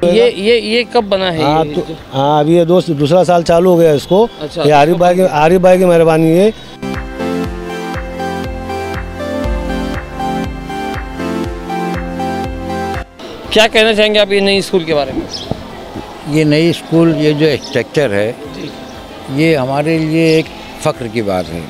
ये कब बना है? हाँ तो हाँ, अभी ये दूसरा साल चालू हो गया इसको। अच्छा, ये आरिफ भाई की मेहरबानी है। क्या कहना चाहेंगे आप ये नई स्कूल के बारे में? ये नई स्कूल, ये जो स्ट्रक्चर है, ये हमारे लिए एक फ़ख्र की बात है।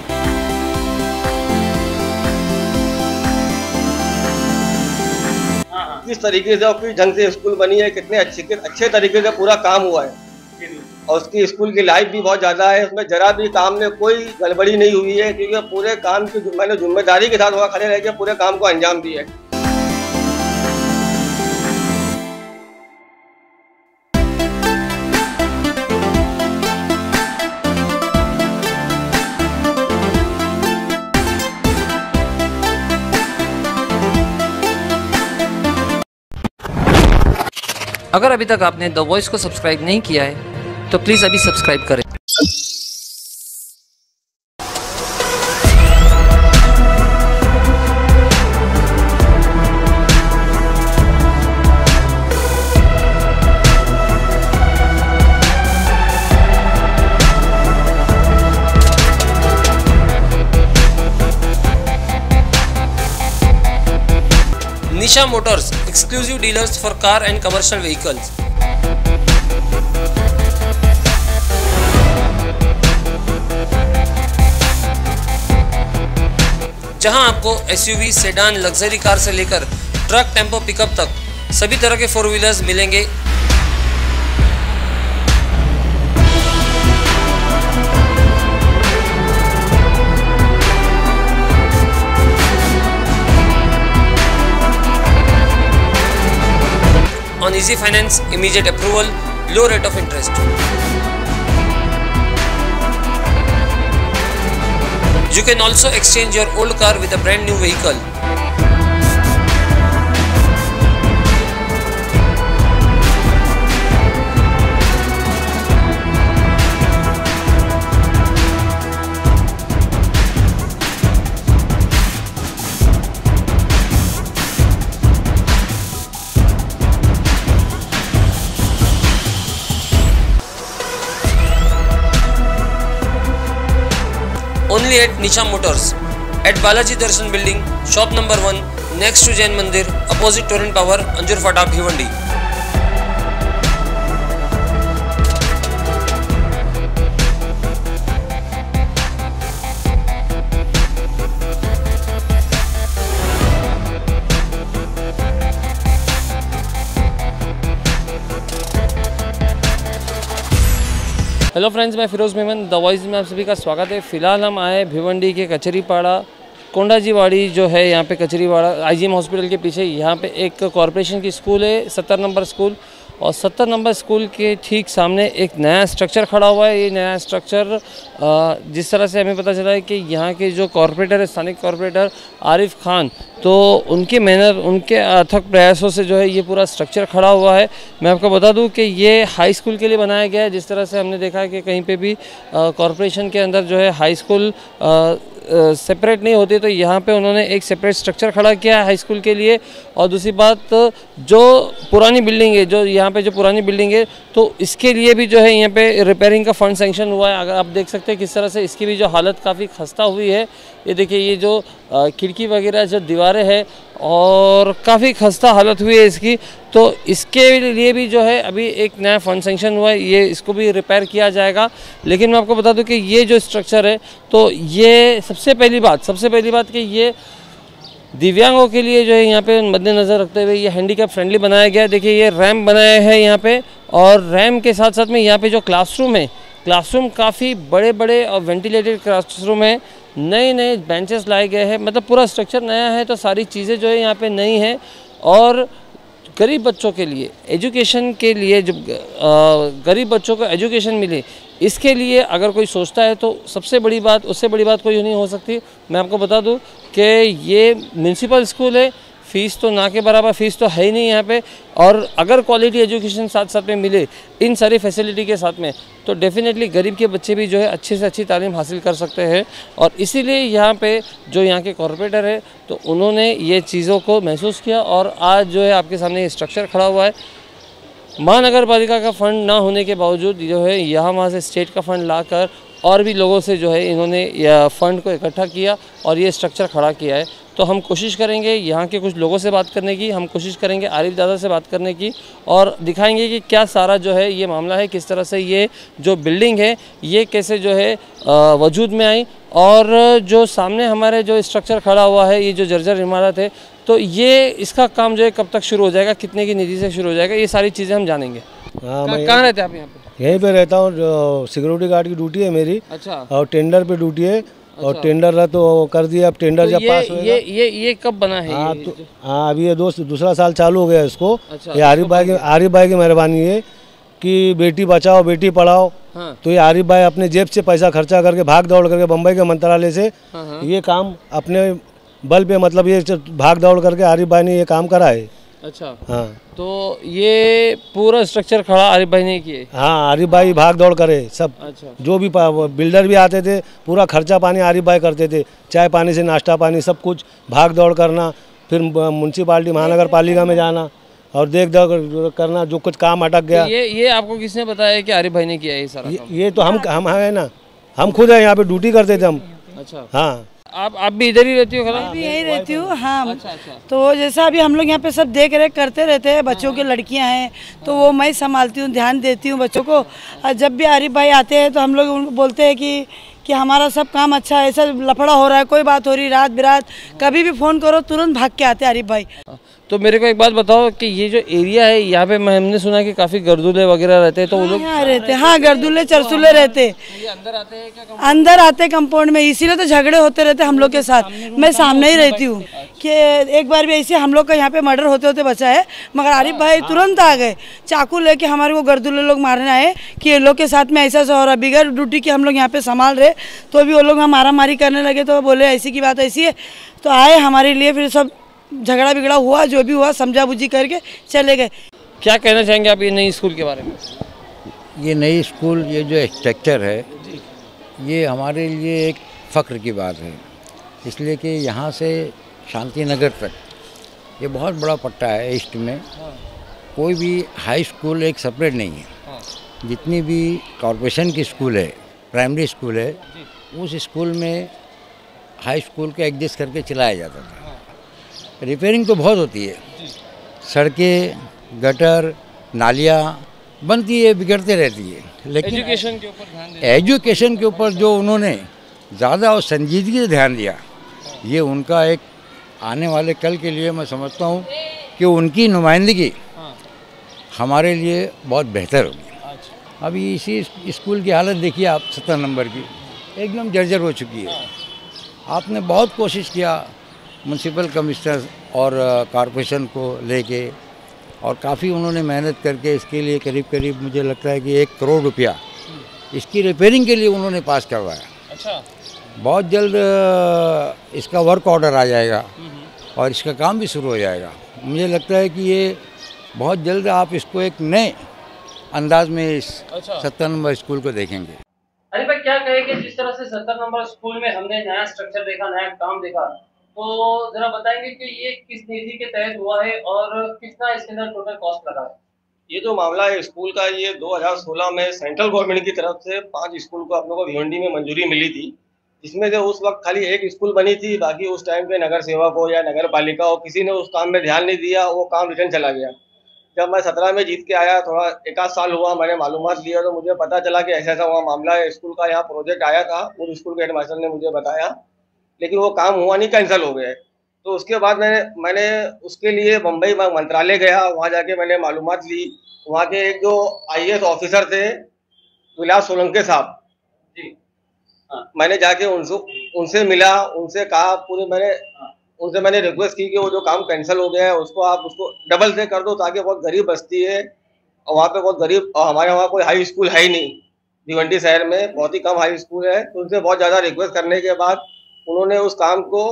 किस तरीके से और किस ढंग से स्कूल बनी है, कितने अच्छे तरीके से पूरा काम हुआ है और उसकी स्कूल की लाइफ भी बहुत ज़्यादा है। उसमें जरा भी काम में कोई गड़बड़ी नहीं हुई है, क्योंकि पूरे काम की मैंने जिम्मेदारी के साथ वहाँ खड़े रह के पूरे काम को अंजाम दिया है। अगर अभी तक आपने द वॉइस को सब्सक्राइब नहीं किया है तो प्लीज़ अभी सब्सक्राइब करें। Nisha motors, exclusive dealers for car and commercial vehicles. जहां आपको SUV, सेडान, लग्जरी कार से लेकर ट्रक, टेम्पो, पिकअप तक सभी तरह के 4 व्हीलर्स मिलेंगे। On easy finance, immediate approval, low rate of interest. You can also exchange your old car with a brand new vehicle. Only at Nisha Motors, at Balaji Darshan Building, shop number 1, next to Jain Mandir, opposite Torrent Power, Anjur Fata, Bhiwandi. Hello friends, मैं Firoz Memon the voice में आप सभी का स्वागत है। फ़िलहाल हम आए भिवंडी के कचरीपाड़ा कोंडाजीवाड़ी जो है, यहाँ पे कचरीपाड़ा IGM हॉस्पिटल के पीछे यहाँ पे एक कॉरपोरेशन की स्कूल है, 70 नंबर स्कूल। और 70 नंबर स्कूल के ठीक सामने एक नया स्ट्रक्चर खड़ा हुआ है। ये नया स्ट्रक्चर जिस तरह से हमें पता चला है कि यहाँ के जो कॉरपोरेटर है, स्थानिक कॉरपोरेटर आरिफ खान, तो उनके मेहनत, उनके अथक प्रयासों से जो है ये पूरा स्ट्रक्चर खड़ा हुआ है। मैं आपको बता दूं कि ये हाई स्कूल के लिए बनाया गया है। जिस तरह से हमने देखा है कि कहीं पे भी कॉरपोरेशन के अंदर जो है हाई स्कूल सेपरेट नहीं होती, तो यहाँ पे उन्होंने एक सेपरेट स्ट्रक्चर खड़ा किया है हाई स्कूल के लिए। और दूसरी बात, जो पुरानी बिल्डिंग है, जो यहाँ पे जो पुरानी बिल्डिंग है, तो इसके लिए भी जो है यहाँ पे रिपेयरिंग का फंड सेंक्शन हुआ है। अगर आप देख सकते हैं किस तरह से इसकी भी जो हालत काफ़ी खस्ता हुई है। ये देखिए, ये जो खिड़की वगैरह जो दीवारें हैं और काफ़ी खस्ता हालत हुई है इसकी, तो इसके लिए भी जो है अभी एक नया फंड सेंक्शन हुआ है, ये इसको भी रिपेयर किया जाएगा। लेकिन मैं आपको बता दूं कि ये जो स्ट्रक्चर है, तो ये सबसे पहली बात कि ये दिव्यांगों के लिए जो है यहाँ पे मद्देनज़र रखते हुए ये हैंडीकैप फ्रेंडली बनाया गया है। देखिए, ये रैम्प बनाया है यहाँ पे, और रैम्प के साथ साथ में यहाँ पे जो क्लासरूम है, क्लासरूम काफ़ी बड़े और वेंटिलेटेड क्लासरूम है। नए बेंचेस लाए गए हैं, मतलब पूरा स्ट्रक्चर नया है, तो सारी चीज़ें जो है यहाँ पे नई हैं। और गरीब बच्चों के लिए एजुकेशन के लिए, जो गरीब बच्चों को एजुकेशन मिले, इसके लिए अगर कोई सोचता है तो सबसे बड़ी बात, उससे बड़ी बात कोई नहीं हो सकती। मैं आपको बता दूं कि ये म्यूनसिपल स्कूल है, फ़ीस तो ना के बराबर फ़ीस तो है ही नहीं यहाँ पे। और अगर क्वालिटी एजुकेशन साथ साथ में मिले इन सारी फैसिलिटी के साथ में, तो डेफिनेटली गरीब के बच्चे भी जो है अच्छे से अच्छी तालीम हासिल कर सकते हैं। और इसीलिए यहाँ पे जो यहाँ के कॉरपोरेटर है, तो उन्होंने ये चीज़ों को महसूस किया और आज जो है आपके सामने ये स्ट्रक्चर खड़ा हुआ है। महानगर पालिका का फंड ना होने के बावजूद जो है यहाँ वहाँ से स्टेट का फंड लाकर और भी लोगों से जो है इन्होंने फंड को इकट्ठा किया और ये स्ट्रक्चर खड़ा किया है। तो हम कोशिश करेंगे यहाँ के कुछ लोगों से बात करने की, हम कोशिश करेंगे आरिफ दादा से बात करने की और दिखाएंगे कि क्या सारा जो है ये मामला है, किस तरह से ये जो बिल्डिंग है ये कैसे जो है वजूद में आई और जो सामने हमारे जो स्ट्रक्चर खड़ा हुआ है, ये जो जर्जर इमारत है, तो ये इसका काम जो है कब तक शुरू हो जाएगा, कितने की निधि से शुरू हो जाएगा, ये सारी चीज़ें हम जानेंगे। हाँ, मैं कहाँ रहते हैं आप यहाँ पे? यहीं पे रहता हूँ। सिक्योरिटी गार्ड की ड्यूटी है मेरी। अच्छा। और टेंडर पे ड्यूटी है। और टेंडर रहा तो कर दिया। अब टेंडर तो जब पास होगा। ये कब बना है? हाँ तो हाँ, अभी ये दूसरा साल चालू हो गया इसको। अच्छा, ये आरिफ भाई की मेहरबानी है कि बेटी बचाओ बेटी पढ़ाओ। हाँ। तो ये आरिफ भाई अपने जेब से पैसा खर्चा करके भाग दौड़ करके बम्बई के मंत्रालय से ये काम अपने बल पे, मतलब ये भाग दौड़ करके आरिफ भाई ने ये काम करा है। अच्छा। हाँ, तो ये पूरा स्ट्रक्चर खड़ा आरिफ भाई ने किए? हाँ, आरिफ भाई भाग दौड़ करे सब। अच्छा। जो भी बिल्डर भी आते थे पूरा खर्चा पानी आरिफ भाई करते थे, चाय पानी से नाश्ता पानी सब कुछ भाग दौड़ करना, फिर म्यूनसिपालिटी महानगर पालिका में जाना और देख करना, जो कुछ काम अटक गया। तो ये आपको किसने बताया कि आरिफ भाई ने किया ये सारा काम? ये तो हम है ना, हम खुद है यहाँ पे ड्यूटी करते थे हम। अच्छा। हाँ, आप भी इधर ही रहती हो? मैं भी यही रहती हूँ। हाँ। अच्छा। तो जैसा अभी हम लोग यहाँ पे सब देख रेख करते रहते हैं, बच्चों की लड़कियाँ हैं तो वो मैं संभालती हूँ, ध्यान देती हूँ बच्चों को। और जब भी आरिफ भाई आते हैं तो हम लोग उनको बोलते हैं कि हमारा सब काम अच्छा है, ऐसा लफड़ा हो रहा है, कोई बात हो रही, रात बिरात कभी भी फ़ोन करो तुरंत भाग के आते हैं आरिफ भाई। तो मेरे को एक बात बताओ कि ये जो एरिया है यहाँ पे हमने सुना है कि काफ़ी गर्दुले वगैरह रहते हैं, तो वो लोग यहाँ रहते हैं? हाँ, गर्दुले चरसुले रहते। ये अंदर आते हैं क्या? अंदर आते कंपाउंड में, इसीलिए तो झगड़े होते रहते हम लोग के साथ। मैं सामने ही रहती हूँ कि एक बार भी ऐसे हम लोग का यहाँ पे मर्डर होते होते बचा है, मगर आरिफ भाई तुरंत आ गए चाकू लेके हमारे को गर्दुले लोग मारने आए कि ये लोग के साथ में ऐसा हो रहा, बिगैर ड्यूटी के हम लोग यहाँ पे संभाल रहे, तो अभी वो लोग मारा मारी करने लगे। तो बोले ऐसी की बात ऐसी है, तो आए हमारे लिए, फिर सब झगड़ा बिगड़ा हुआ, जो भी हुआ समझा बुझी करके चले गए। क्या कहना चाहेंगे आप ये नई स्कूल के बारे में? ये नई स्कूल, ये जो स्ट्रक्चर है, ये हमारे लिए एक फ़ख्र की बात है, इसलिए कि यहाँ से शांति नगर तक ये बहुत बड़ा पट्टा है ईस्ट में। कोई भी हाई स्कूल एक सेपरेट नहीं है। जितनी भी कॉरपोरेशन की स्कूल है, प्राइमरी स्कूल है, उस स्कूल में हाई स्कूल को एडजस्ट करके चलाया जाता था। रिपेयरिंग तो बहुत होती है, सड़कें, गटर, नालियाँ बनती है, बिगड़ते रहती है, लेकिन एजुकेशन के ऊपर ध्यान एजुकेशन के ऊपर जो उन्होंने ज़्यादा और संजीदगी से ध्यान दिया, ये उनका एक आने वाले कल के लिए मैं समझता हूँ कि उनकी नुमाइंदगी हमारे लिए बहुत बेहतर होगी। अभी इसी स्कूल की हालत देखिए आप, 70 नंबर की एकदम जर्जर हो चुकी है। आपने बहुत कोशिश किया म्यूनसिपल कमिश्नर और कॉरपोरेशन को लेके, और काफ़ी उन्होंने मेहनत करके इसके लिए करीब करीब मुझे लगता है कि 1 करोड़ रुपया इसकी रिपेयरिंग के लिए उन्होंने पास करवाया। अच्छा। बहुत जल्द इसका वर्क ऑर्डर आ जाएगा और इसका काम भी शुरू हो जाएगा। मुझे लगता है कि ये बहुत जल्द आप इसको एक नए अंदाज में इस 70 नंबर स्कूल को देखेंगे। अरे भाई, क्या कहेंगे जिस तरह से 70 नंबर स्कूल में हमने नया स्ट्रक्चर देखा, नया काम देखा, तो जरा बताएंगे कि ये किस निधि के तहत हुआ है और कितना इसके अंदर टोटल कॉस्ट लगा है? ये जो मामला है स्कूल का, ये 2016 में सेंट्रल गवर्नमेंट की तरफ से 5 स्कूल को आप लोगों को भिवंडी में मंजूरी मिली थी, जिसमें जो उस वक्त खाली 1 स्कूल बनी थी, बाकी उस टाइम पे नगर सेवक हो या नगर पालिका हो, किसी ने उस काम में ध्यान नहीं दिया, वो काम रिटर्न चला गया। जब मैं 17 में जीत के आया, थोड़ा 1 आध साल हुआ, मैंने मालूमात लिया तो मुझे पता चला कि ऐसा ऐसा हुआ मामला है। स्कूल का यहाँ प्रोजेक्ट आया था, उस स्कूल के हेडमास्टर ने मुझे बताया, लेकिन वो काम हुआ नहीं, कैंसिल हो गए। तो उसके बाद मैंने उसके लिए बम्बई मंत्रालय गया, वहाँ जाके मैंने मालूमात ली। वहाँ के एक जो IAS ऑफिसर थे, विलास सोलंके साहब जी, मैंने जाके उनसे मिला, उनसे कहा उनसे मैंने रिक्वेस्ट की कि वो जो काम कैंसिल हो गया है उसको आप उसको डबल से कर दो, ताकि बहुत गरीब बस्ती है और वहाँ पे बहुत गरीब, और हमारे वहाँ कोई हाई स्कूल है ही नहीं, भिवंडी शहर में बहुत ही कम हाई स्कूल है। तो उनसे बहुत ज़्यादा रिक्वेस्ट करने के बाद उन्होंने उस काम को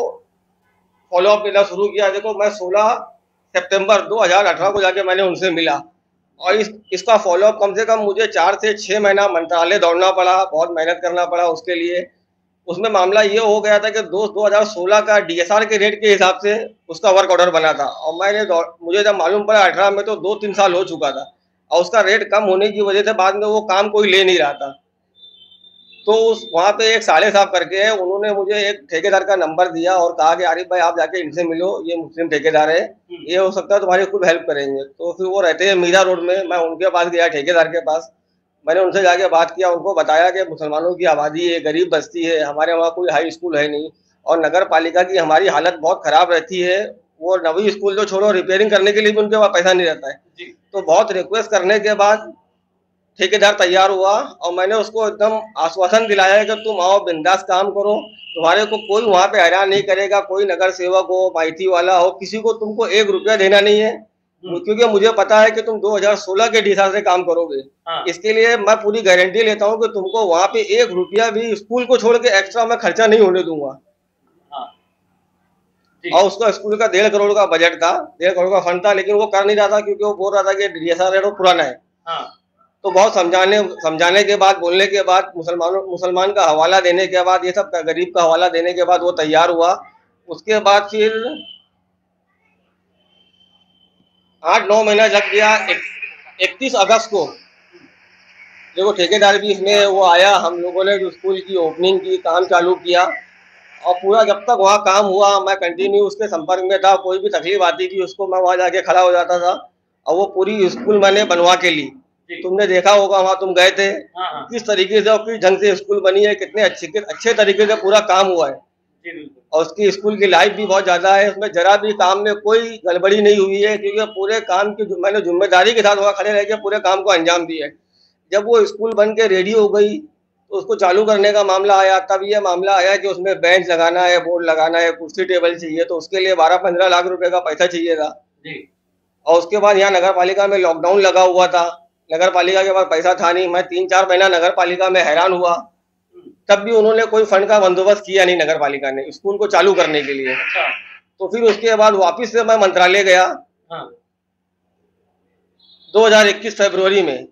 फॉलोअप करना शुरू किया। देखो, मैं 16 सितंबर 2018 को जाके मैंने उनसे मिला और इसका फॉलोअप कम से कम मुझे 4 से 6 महीना मंत्रालय दौड़ना पड़ा, बहुत मेहनत करना पड़ा उसके लिए। उसमें मामला ये हो गया था कि 2016 का DSR के रेट के हिसाब से उसका वर्क ऑर्डर बना था, और मुझे जब मालूम पड़ा 18 में तो 2-3 साल हो चुका था। और उसका रेट कम होने की वजह से बाद में वो काम कोई ले नहीं रहा था। तो उस वहाँ पे एक साले साहब करके है, उन्होंने मुझे एक ठेकेदार का नंबर दिया और कहा कि आरिफ भाई आप जाके इनसे मिलो, ये मुस्लिम ठेकेदार है, ये हो सकता है तुम्हारी खूब हेल्प करेंगे। तो फिर वो रहते हैं मीरा रोड में, मैं उनके पास गया ठेकेदार के पास। मैंने उनसे जाके बात किया, उनको बताया कि मुसलमानों की आबादी है, गरीब बस्ती है, हमारे वहाँ कोई हाई स्कूल है नहीं और नगर पालिका की हमारी हालत बहुत ख़राब रहती है। वो नवी स्कूल जो छोड़ो, रिपेयरिंग करने के लिए भी उनके पास पैसा नहीं रहता है। तो बहुत रिक्वेस्ट करने के बाद ठेकेदार तैयार हुआ और मैंने उसको एकदम आश्वासन दिलाया कि तुम आओ, बिंदास काम करो, तुम्हारे को कोई वहाँ पे हैरान नहीं करेगा, कोई नगर सेवक हो, माइती वाला हो, किसी को तुमको 1 रुपया देना नहीं है, क्योंकि मुझे पता है कि तुम 2016 के हिसाब से काम करोगे। इसके लिए मैं पूरी गारंटी लेता हूँ कि तुमको वहाँ पे 1 रुपया भी स्कूल को छोड़ के एक्स्ट्रा मैं खर्चा नहीं होने दूंगा। और उसका स्कूल का 1.5 करोड़ का बजट था, 1.5 करोड़ का फंड था, लेकिन वो कर नहीं रहा था क्योंकि वो बोल रहा था कि DSR वो पुराना है। तो बहुत समझाने के बाद, बोलने के बाद, मुसलमान का हवाला देने के बाद, ये सब गरीब का हवाला देने के बाद वो तैयार हुआ। उसके बाद फिर 8-9 महीना लग गया। 31 अगस्त को देखो ठेकेदार भी इसमें वो आया, हम लोगों ने जो स्कूल की ओपनिंग की, काम चालू किया और पूरा जब तक वहाँ काम हुआ मैं कंटिन्यू उसके संपर्क में था। कोई भी तकलीफ आती थी उसको मैं वहाँ जाके खड़ा हो जाता था और वो पूरी स्कूल मैंने बनवा के ली। तुमने देखा होगा, वहाँ तुम गए थे, किस तरीके से और किस ढंग से स्कूल बनी है, कितने अच्छे तरीके से पूरा काम हुआ है। और उसकी स्कूल की लाइफ भी बहुत ज्यादा है, उसमें जरा भी काम में कोई गड़बड़ी नहीं हुई है, क्योंकि पूरे काम की मैंने जिम्मेदारी के साथ वहाँ खड़े रह के पूरे काम को अंजाम दिया है। जब वो स्कूल बन के रेडी हो गई तो उसको चालू करने का मामला आया, तब ये मामला आया कि उसमें बेंच लगाना है, बोर्ड लगाना है, कुर्सी टेबल चाहिए, तो उसके लिए 12-15 लाख रुपए का पैसा चाहिए था। और उसके बाद यहाँ नगर पालिका में लॉकडाउन लगा हुआ था, नगर पालिका के पास पैसा था नहीं। मैं 3-4 महीना नगर पालिका में हैरान हुआ, तब भी उन्होंने कोई फंड का बंदोबस्त किया नहीं नगर पालिका ने स्कूल को चालू करने के लिए। तो फिर उसके बाद वापस से मैं मंत्रालय गया 2021 फरवरी में।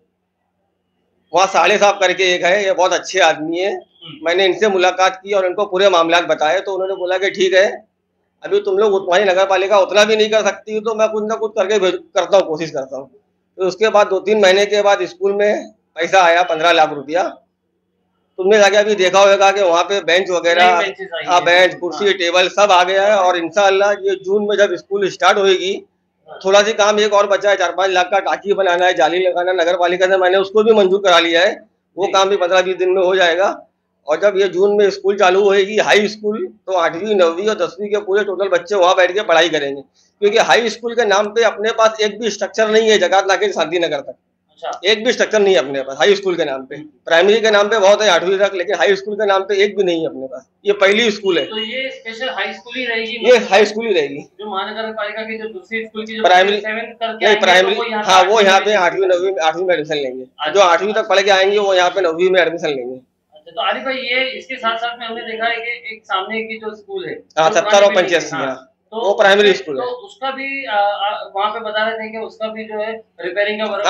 वहाँ साले साहब करके एक है, ये बहुत अच्छे आदमी है, मैंने इनसे मुलाकात की और इनको पूरे मामला बताए। तो उन्होंने बोला कि ठीक है, अभी तुम लोग तुम्हारी नगर पालिका उतना भी नहीं कर सकती, तो मैं कुछ ना कुछ करके करता हूँ, कोशिश करता हूँ। तो उसके बाद 2-3 महीने के बाद स्कूल में पैसा आया 15 लाख रुपया। तुमने जाके अभी देखा होगा कि वहाँ पे बेंच वगैरह, बेंच, कुर्सी, टेबल सब आ गया है। और इंशाअल्लाह ये जून में जब स्कूल स्टार्ट होएगी, थोड़ा सी काम एक और बचा है, 4-5 लाख का टाकी बनाना है, जाली लगाना, नगर पालिका से मैंने उसको भी मंजूर करा लिया है, वो काम भी 15-20 दिन में हो जाएगा। और जब ये जून में स्कूल चालू होएगी हाई स्कूल, तो 8वीं 9वीं और 10वीं के पूरे टोटल बच्चे वहाँ बैठ के पढ़ाई करेंगे, क्योंकि हाई स्कूल के नाम पे अपने पास एक भी स्ट्रक्चर नहीं है जगत नाके शांति नगर तक। एक भी स्ट्रक्चर नहीं है अपने पास हाई स्कूल के नाम पे। प्राइमरी के नाम पे बहुत है 8वीं तक, लेकिन हाई स्कूल के नाम पे एक भी नहीं है अपने पास। ये पहली स्कूल है। तो ये स्पेशल हाई स्कूल ही रहेगी? ये हाई स्कूल ही रहेगी। जो महानगर पालिका की जो दूसरी स्कूल की जो प्राइमरी, नहीं प्राइमरी, हाँ वो यहाँ पे 8वीं 9वीं में एडमिशन लेंगे। जो 8वीं तक पढ़ के आएंगे वो यहाँ पे 9वीं में एडमिशन लेंगे। तो आरिफ भाई, ये इसके साथ साथ में हमने देखा है कि एक सामने की जो स्कूल है 70 और 85, तो वो प्राइमरी स्कूल है। तो उसका भी वहाँ पे बता रहे थे कि उसका भी जो है रिपेयरिंग का वर्क,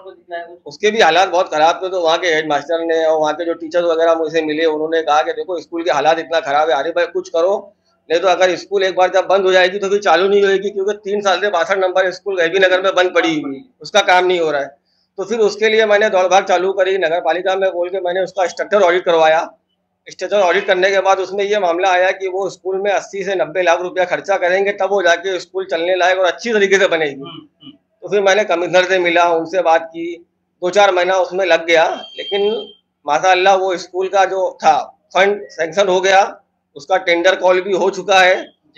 उसके भी हालात बहुत खराब थे। तो वहाँ के हेड मास्टर ने और वहाँ के जो टीचर वगैरह मुझसे मिले, उन्होंने कहा कि देखो स्कूल के हालात इतना खराब है, आरिफ भाई कुछ करो, नहीं तो अगर स्कूल एक बार जब बंद हो जाएगी तो फिर चालू नहीं होगी, क्योंकि 3 साल से 62 नंबर स्कूल गैबी नगर में बंद पड़ी हुई, उसका काम नहीं हो रहा है। तो फिर उसके लिए मैंने दौड़ भाग चालू करी नगर पालिका में, बोल के मैंने उसका स्ट्रक्चर ऑडिट करवाया। स्ट्रक्चर ऑडिट करने के बाद उसमें ये मामला आया कि वो स्कूल में 80 से 90 लाख रुपया खर्चा करेंगे, तब वो जाके स्कूल चलने लायक और अच्छी तरीके से बनेगी। तो फिर मैंने कमिश्नर से मिला, उनसे बात की, 2-4 महीना उसमें लग गया, लेकिन माशाअल्लाह वो स्कूल का जो था फंड सैंक्शन हो गया, उसका टेंडर कॉल भी हो चुका है।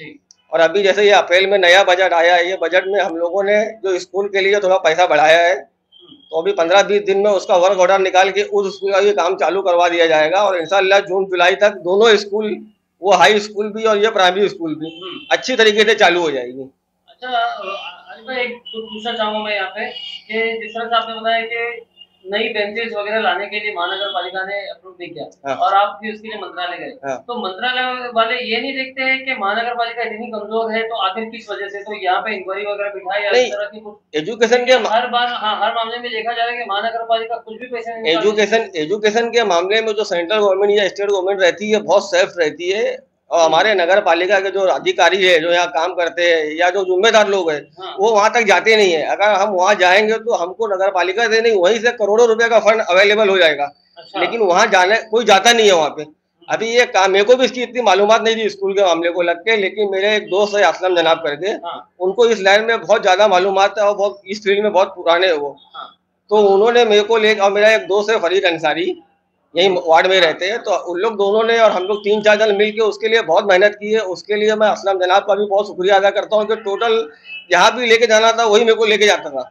और अभी जैसे ये अप्रैल में नया बजट आया है, ये बजट में हम लोगों ने जो स्कूल के लिए थोड़ा पैसा बढ़ाया है, तो अभी 15-20 दिन में उसका वर्क ऑर्डर निकाल के उस स्कूल का ये काम चालू करवा दिया जाएगा। और इंशाअल्लाह जून-जुलाई तक दोनों स्कूल, वो हाई स्कूल भी और ये प्राइमरी स्कूल भी अच्छी तरीके से चालू हो जाएगी। अच्छा अली भाई, एक पूछना चाहूँगा मैं यहाँ पे कि जिस तरह से आपने बताया कि नई बेंचेस वगैरह लाने के लिए महानगर पालिका ने अप्रूव नहीं किया, और आप भी उसके लिए मंत्रालय गए, तो मंत्रालय वाले ये नहीं देखते हैं कि महानगर पालिका इतनी कमजोर है तो आखिर किस वजह से, तो यहाँ पे इंक्वायरी वगैरह बिठाई या इस तरह की कुछ? एजुकेशन के हर बार हर मामले में देखा जा रहा है कि महानगर पालिका कुछ भी पैसे नहीं। एजुकेशन के मामले में जो सेंट्रल गवर्नमेंट या स्टेट गवर्नमेंट रहती है बहुत सेफ रहती है, और हमारे नगर पालिका के जो अधिकारी है, जो यहाँ काम करते हैं या जो जिम्मेदार लोग हैं, वो वहाँ तक जाते नहीं है। अगर हम वहाँ जाएंगे तो हमको नगर पालिका से नहीं, वहीं से करोड़ों रुपए का फंड अवेलेबल हो जाएगा। लेकिन वहाँ जाने कोई जाता नहीं है वहाँ पे। अभी ये काम, मेरे को भी इसकी इतनी मालूमात नहीं थी स्कूल के मामले को लग के, लेकिन मेरे एक दोस्त है असलम जनाब करके, उनको इस लाइन में बहुत ज्यादा मालूमात है और बहुत इस फील्ड में बहुत पुराने है वो। तो उन्होंने मेरे को और मेरा एक दोस्त है फरीद अंसारी, यही वार्ड में रहते हैं, तो उन लोग दोनों ने और हम लोग 3-4 जन मिल के उसके लिए बहुत मेहनत की है। उसके लिए मैं असलम जनाब का भी बहुत शुक्रिया अदा करता हूँ कि टोटल जहाँ भी लेके जाना था वही मेरे को लेके जाता था।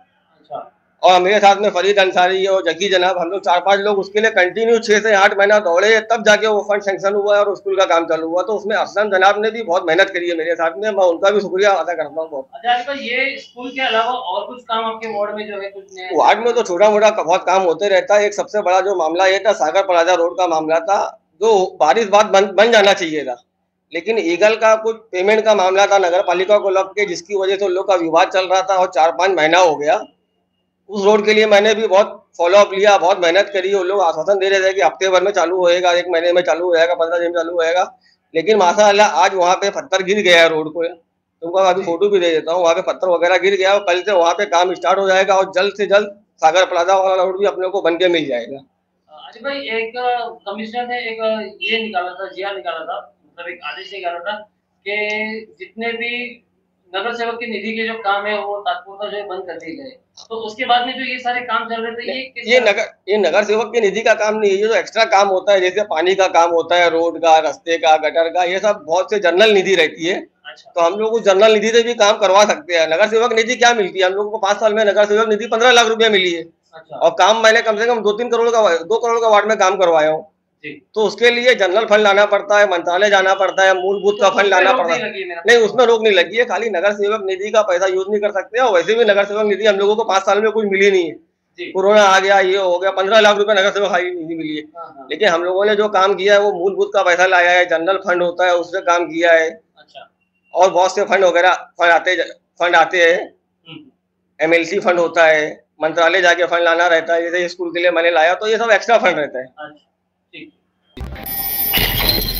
और मेरे साथ में फरीद अंसारी और जकी जनाब, हम लोग 4-5 लोग उसके लिए कंटिन्यू 6 से 8 महीना दौड़े, तब जाके वो फंड सेंक्शन हुआ और स्कूल का काम चालू हुआ। तो उसमें असलम जनाब ने भी बहुत मेहनत करी है मेरे साथ में, मैं उनका भी शुक्रिया अदा करता हूँ बहुत। अच्छा, ये स्कूल के अलावा और कुछ काम आपके वार्ड में जो है कुछ नहीं? वार्ड में तो छोटा मोटा बहुत काम होते रहता है। एक सबसे बड़ा जो मामला ये था, सागर प्लाजा रोड का मामला था, जो बारिश बाद बन जाना चाहिए था, लेकिन ईगल का कुछ पेमेंट का मामला था नगर पालिका को लग के, जिसकी वजह से लोग का विवाद चल रहा था और 4-5 महीना हो गया। उस रोड के लिए मैंने भी बहुत फॉलोअप लिया, बहुत मेहनत करी। वो लोग आश्वासन दे रहे थे कि हफ्ते भर में चालू होएगा, 1 महीने में चालू हो जाएगा, 15 दिन में चालू होएगा, लेकिन माशाअल्लाह आज वहाँ पे पत्थर गिर गया है रोड को। तुमको अभी फोटो भी दे देता हूँ, वहाँ पे पत्थर वगैरह गिर गया और कल से वहाँ पे काम स्टार्ट हो जाएगा और जल्द से जल्द सागर प्लाजा वाला रोड भी अपने को बन के मिल जाएगा। अच्छा भाई, एक कमिश्नर ने एक ये निकाला था, जिया निकाला था, मतलब एक आदेश निकाला था कि जितने भी नगर सेवक की निधि के जो काम है वो तात्पर्य जो है बंद कर दिए गए। तो उसके बाद में जो ये सारे काम चल रहे थे, ये नगर सेवक की निधि का काम नहीं है। ये जो एक्स्ट्रा काम होता है, जैसे पानी का काम होता है, रोड का, रास्ते का, गटर का, ये सब बहुत से जनरल निधि रहती है। अच्छा। तो हम लोग उस जनरल निधि से भी काम करवा सकते हैं। नगर सेवक निधि क्या मिलती है हम लोगों को? 5 साल में नगर सेवक निधि 15 लाख रुपया मिली है। अच्छा। और काम मैंने कम से कम 2 करोड़ का वार्ड में काम करवाया हूँ। तो उसके लिए जनरल फंड लाना पड़ता है, मंत्रालय जाना पड़ता है, मूलभूत का फंड लाना पड़ता है। नहीं, उसमें रोक नहीं लगी है, खाली नगर सेवक निधि का पैसा यूज नहीं कर सकते। और वैसे भी नगर सेवक निधि हम लोगों को 5 साल में कुछ मिली नहीं है। कोरोना आ गया, ये हो गया, 15 लाख रुपए नगर सेवक निधि मिली है। लेकिन हम लोगों ने जो काम किया है वो मूलभूत का पैसा लाया है, जनरल फंड होता है उससे काम किया है। अच्छा। और बहुत से फंड वगैरह फंड आते हैं, MLC फंड होता है, मंत्रालय जाके फंड लाना रहता है। जैसे स्कूल के लिए मैंने लाया तो ये सब एक्स्ट्रा फंड रहता है। ठीक।